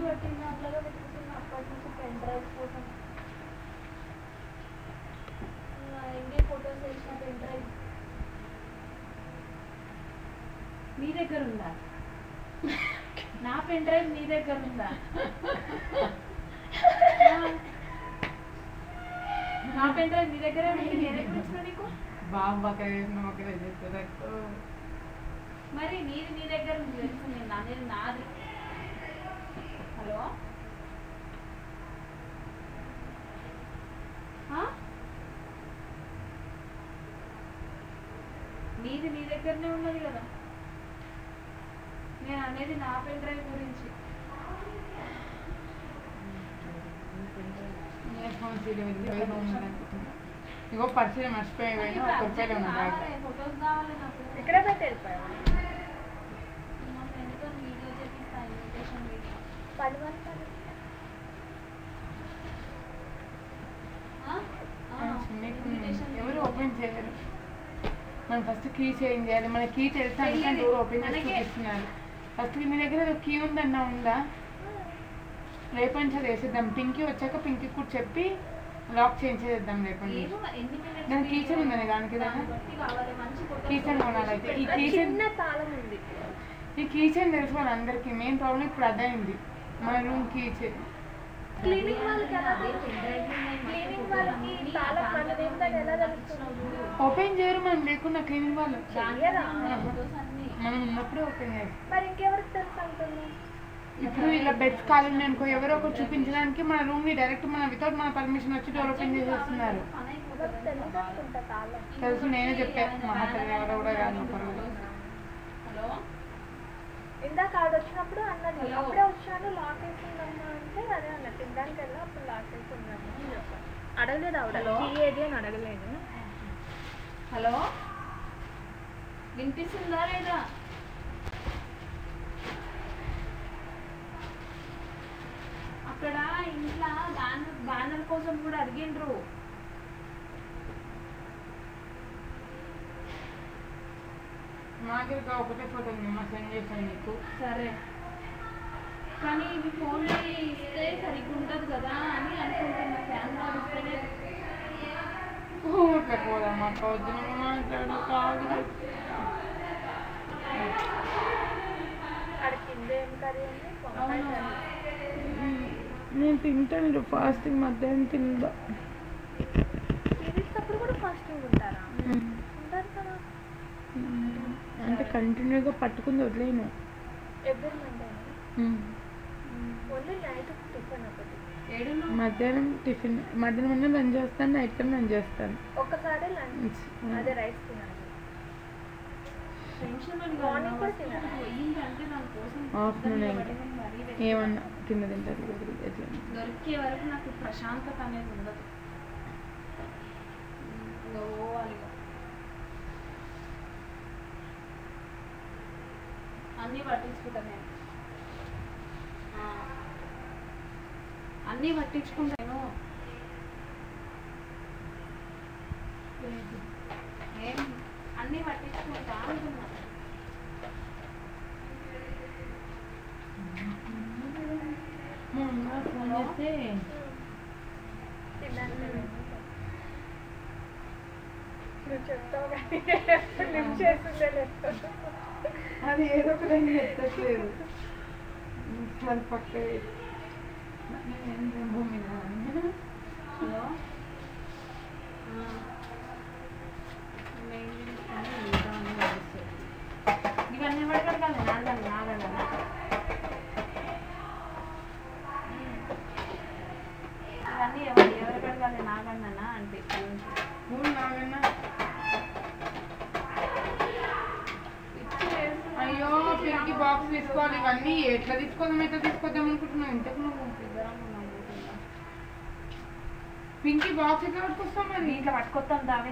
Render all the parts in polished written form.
పెట్టింది అట్లాగా పెట్టుకున్న అప్పటి నుంచి పెన్ డ్రైవ్ కోసం ఇంకే ఫొటోస్ వేసిన పెన్ డ్రైవ్ మీ దగ్గర ఉందా? నా పెన్ డ్రైవ్ మీ దగ్గర ఉందా? నా పెన్ డ్రైవ్ మీ దగ్గరే ఉంది. నేను ఎక్కడ ఇచ్చిన నీకు? మరి నీది నీ దగ్గర ఉంది తెలుసు. నేను అనేది నాది. హలో నీది నీ దగ్గరనే ఉన్నది కదా. నేను అనేది నా పెన్ డ్రైవ్ గురించి. ఇగో పర్సీలు మర్చిపోయి ఫొటోస్ కావాలి నాకు. ఇక్కడ పెట్టి వెళ్ళిపోయావు. మా ఫ్రెండ్తో వీడియో చేపిస్తాను ఇన్విటేషన్ వీడియో. 10 మంది ఎవరు ఓపెన్ చేయరు. మనం ఫస్ట్ కీ చేంజ్ చేయాలి. మన కీ తెలుసా డోర్ ఓపెన్ చేసి చూపిస్తున్నారు. ఫస్ట్ మీ దగ్గర కీ ఉందన్నా ఉందా? రేపటి నుంచి అది వేసేద్దాం. పింకీ వచ్చాక పింకీ కూడా చెప్పి లాక్ చేంజ్ చేద్దాం రేపటి నుంచి. దాని కీచన్ ఉందని దానికి కీచన్ కొనాలి. అయితే ఈ కీచన్ ఈ కీచన్ తెలుసు వాళ్ళందరికీ. మెయిన్ ప్రాబ్లం ఇప్పుడు అదైంది. మన రూమ్ కీచన్ క్లీనింగ్ వాళ్ళకి ఓపెన్ చేయరు. మనం లేకున్నా క్లీనింగ్ వాళ్ళు మనం ఉన్నప్పుడే ఓపెన్ చేయాలి. మరి ఇంకెవరికి తెలుసు అంటుంది? ఇప్పుడు ఇలా బెడ్స్ ఖాళీ ఉన్నాయి అనుకో, ఎవరో ఒకరు చూపించడానికి మన రూమ్ ని డైరెక్ట్ మన వితౌట్ మన పర్మిషన్ వచ్చి డోర్ ఓపెన్ చేసేస్తున్నారు. తెలుసు, నేనే చెప్పాను. మా తల్లి ఎవరో కూడా కాదు. ఇందాక ఆడ వచ్చినప్పుడు అన్నది అప్పుడే వచ్చాను లాక్ వేసిందమ్మా అంటే అదే అన్న తినడానికి వెళ్ళా అప్పుడు లాక్ వేసిందమ్మా అడగలేదు. ఆవిడ ఏది అని అడగలేదు. హలో వినిపిస్తుందా లేదా? అక్కడ ఇంట్లో బ్యానర్ కోసం కూడా అడిగిండ్రు. మాకు ఒకటే ఫోటో ఉంది, మా సెండ్ చేసాను నీకు. సరే, కానీ ఇవి ఫోన్లో ఇస్తే సరిగ్గా ఉంటుంది కదా అని అనుకుంటున్నా. కెమెరా ఇస్తేనే పోదమ్మా పొద్దున మాట్లాడు కాదు. నేను తింటాను ఫాస్టింగ్. మధ్యాహ్నం తిందా అంటే కంటిన్యూగా పట్టుకుని వదిలేను. మధ్యాహ్నం టిఫిన్, మధ్యాహ్నం లంచ్ చేస్తాను, నైట్ కన్నా లంచ్ చేస్తాను. ఒక్కసారి లంచ్ అదే రైస్ తినాలి. ఆఫ్టర్నూన్ ఏమన్నా తింటారు. దొరికే వరకు నాకు ప్రశాంతత అనేది ఉండదు. అన్నీ పట్టించుకుంటాను నేను. అన్నీ పట్టించుకుంటాను. ఏం అన్నీ పట్టించుకుంటా అంటున్నా. ఫోన్ చేస్తే నువ్వు చెప్తావు కానీ లిఫ్ట్ చేస్తుందే లేదు. అది ఏదో ఒక టైం ఎత్తట్లేదు. అది పక్క భూమి. హలో ఇవన్నీ పడగడగాలి. నాగండి ఇవన్నీ ఎవరు కడగాలి? నాగండి అంటే నాగన్నా. అయ్యో పిల్లకి బాక్స్ తీసుకోవాలి. ఇవన్నీ ఎట్లా తీసుకొద్దాం అనుకుంటున్నావు? ఇంతకు నువ్వు పింకీ బాక్స్ ఎట్లా పట్టుకొస్తాం? మరి ఇట్లా పట్టుకొస్తాం దావే.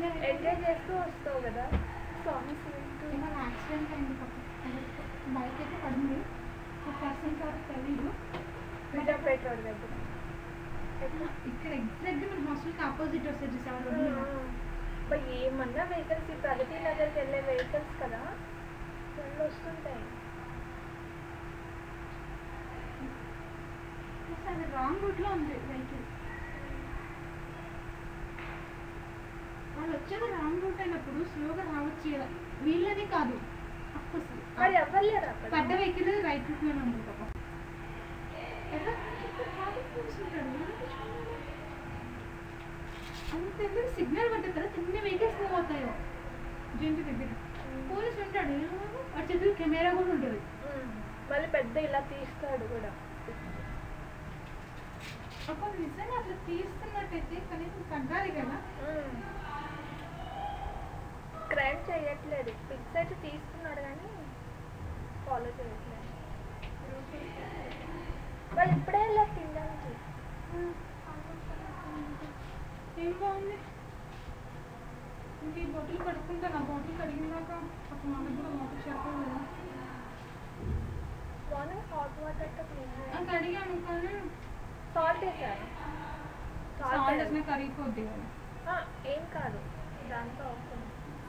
ఎంజాయ్ చేస్తూ వస్తావు కదా సాంగ్స్ వింటూ. ఏమైనా యాక్సిడెంట్ అయింది పాప, బైక్ అయితే పడింది, ఒక పర్సన్ కాదు తెలీదు. విజయపేట రోడ్ దగ్గర ఇక్కడ ఎగ్జాక్ట్గా మన హాస్టల్కి ఆపోజిట్ వస్తుంది బై ఏమన్నా వెహికల్స్ ఈ ప్రగతి నగర్కి వెళ్ళే వెహికల్స్ కదా రెండు వస్తుంటాయి. అది రాంగ్ రూట్లో ఉంది వెహికల్. వాళ్ళు వచ్చేది రాంగ్ రూట్ అయినప్పుడు స్లోగా రావచ్చు కదా, వీళ్ళని కాదు అఫ్కోర్స్ మరి ఎవ్వలేరు అక్కడ. పెద్ద వెహికల్ రైట్ రూట్లోనే ఉంది పాప. ఎలా కూర్చుంటాడు అంత ఎందుకు సిగ్నల్ పడ్డది కదా, చిన్న వెహికల్స్ మూవ్ అవుతాయో జంతు దగ్గర. పోలీసు ఉంటాడు, వాడి చేతిలో కెమెరా కూడా ఉంటుంది. మళ్ళీ పెద్ద ఇలా తీస్తాడు కూడా. అప్పుడు నిజంగా అట్లా తీస్తున్నట్టయితే కనీసం తగ్గాలి కదా. క్రైమ్ చేయట్లేదు, పిక్స్ అయితే తీస్తున్నాడు కానీ ఫాలో చేయట్లేదు. వాళ్ళు ఇప్పుడే ఇలా తినడానికి ఏం బాగుంది. ఇంక ఈ బాటిల్ కడుక్కుంటాను, ఆ బాటిల్ కడిగినాక అప్పుడు మనకు కూడా వాటర్ చెప్పాలి కదా. మార్నింగ్ హాట్ వాటర్తో క్లీన్ కడిగాను కానీ సాల్ట్ వేసారు. సాల్ట్ వేసిన కరిగిపోద్ది కదా. ఏం కాదు, దాంతో అవుతుంది.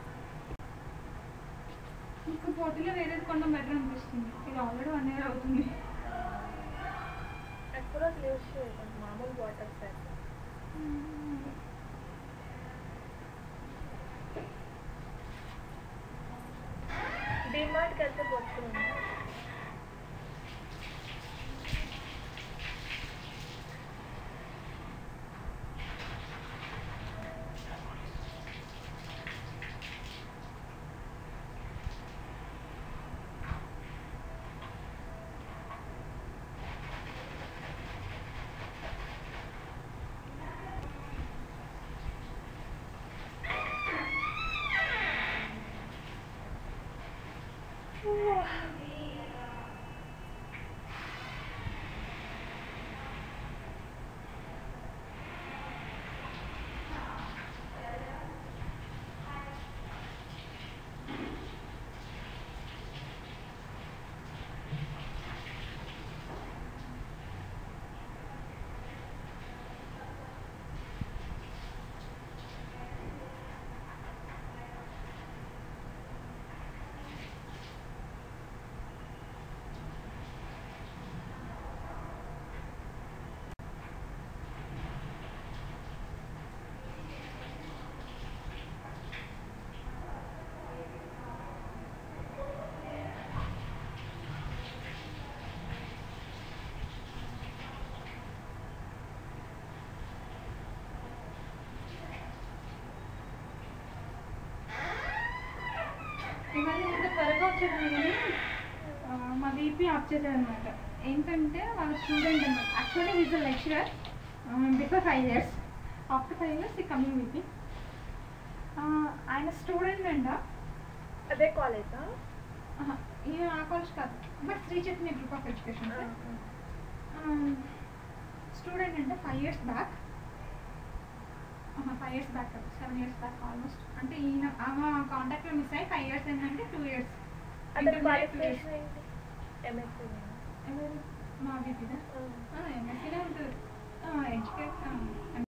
ఇంకో బాటిల్లో వేరేది కొంచెం బెటర్ అనిపిస్తుంది. ఇది ఆల్రెడీ 1 year అవుతుంది. ఎక్కువ రోజులు యూజ్ చేయకండి, మామూలు బాటిల్స్ అయితే. డిమార్ట్కి వెళ్తే బొట్టుకుంది. ఇవాళ ఇంత త్వరగా వచ్చేది కానీ మా వీపీ ఆప్ చేశారు అనమాట. ఏంటంటే వాళ్ళ స్టూడెంట్ అనమాట. Actually is a lecturer before 5 years. After 5 years ఈ కమింగ్ వీపీ. ఆయన స్టూడెంట్ అంట. అదే కాలేజా? ఈయన ఆ కాలేజ్ కాదు, but Shri Chaitanya group of education. Student అంటే 5 years బ్యాక్, 5 years బ్యాక్ కాదు, 7 years బ్యాక్ ఆల్మోస్ట్. అంటే ఈయన ఆమె కాంటాక్ట్లో మిస్ అయ్యి 5 years ఏంటంటే 2 years. అతని క్వాలిఫికేషన్ ఏంటి? ఎంఎస్సీ. ఎవరు? మా వీపీదా? ఎంఎస్సీనే ఉంటుంది. ఎడ్యుకేషన్